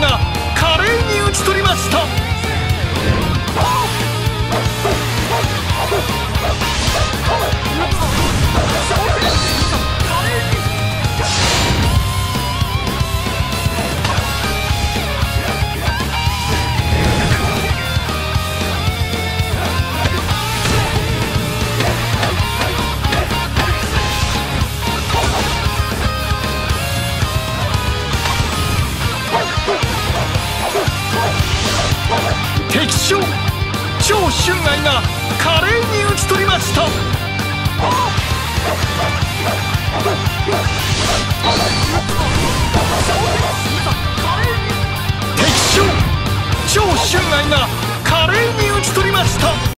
が華麗に打ち取りました。敵将張春愛が華麗に打ち取りました。敵将張春愛が華麗に打ち取りました。